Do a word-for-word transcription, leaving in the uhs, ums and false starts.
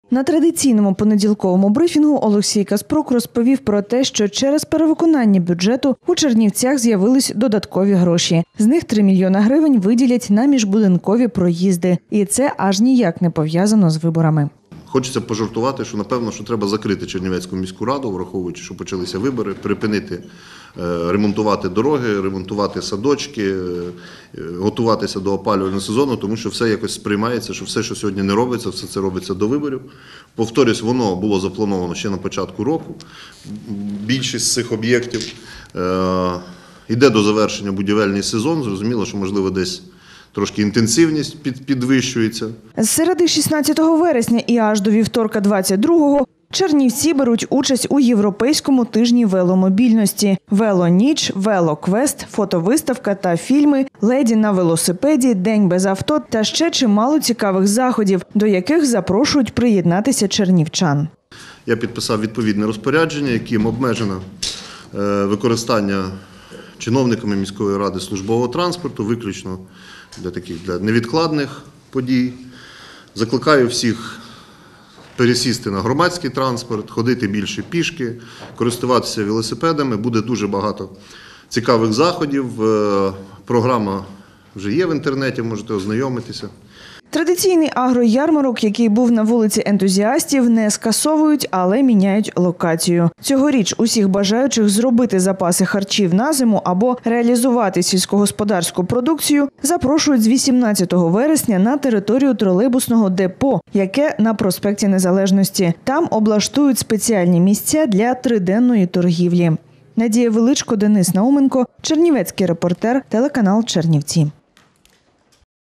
На традиційному понеділковому брифінгу Олексій Каспрук розповів про те, що через перевиконання бюджету у Чернівцях з'явились додаткові гроші. З них три мільйони гривень виділять на міжбудинкові проїзди. І це аж ніяк не пов'язано з виборами. Хочеться пожартувати, що напевно, що треба закрити Чернівецьку міську раду, враховуючи, що почалися вибори, припинити ремонтувати дороги, ремонтувати садочки, готуватися до опалювального сезону, тому що все якось сприймається, що все, що сьогодні не робиться, все це робиться до виборів. Повторюсь, воно було заплановано ще на початку року. Більшість з цих об'єктів йде до завершення будівельний сезон. Зрозуміло, що, можливо, десь трошки інтенсивність підвищується. З середи шістнадцятого вересня і аж до вівторка двадцять другого Чернівці беруть участь у Європейському тижні веломобільності. Велоніч, велоквест, фотовиставка та фільми, леді на велосипеді, день без авто та ще чимало цікавих заходів, до яких запрошують приєднатися чернівчан. Я підписав відповідне розпорядження, яким обмежено використання чиновниками міської ради службового транспорту, виключно для таких для невідкладних подій. Закликаю всіх пересісти на громадський транспорт, ходити більше пішки, користуватися велосипедами. Буде дуже багато цікавих заходів. Програма вже є в інтернеті, можете ознайомитися. Традиційний агроярмарок, який був на вулиці Ентузіастів, не скасовують, але міняють локацію. Цьогоріч усіх бажаючих зробити запаси харчів на зиму або реалізувати сільськогосподарську продукцію запрошують з вісімнадцятого вересня на територію тролейбусного депо, яке на проспекті Незалежності. Там облаштують спеціальні місця для триденної торгівлі. Надія Величко, Денис Науменко, Чернівецький репортер, телеканал Чернівці.